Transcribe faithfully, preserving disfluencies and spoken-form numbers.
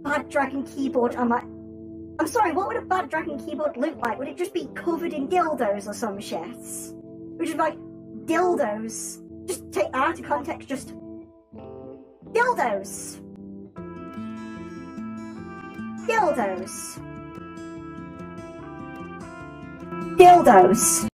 bad dragon keyboard on my... I'm sorry, what would a bad dragon keyboard look like? Would it just be covered in dildos or some shit? Which is like, dildos. Just take that out of context, just... Dildos. Dildos. Dildos.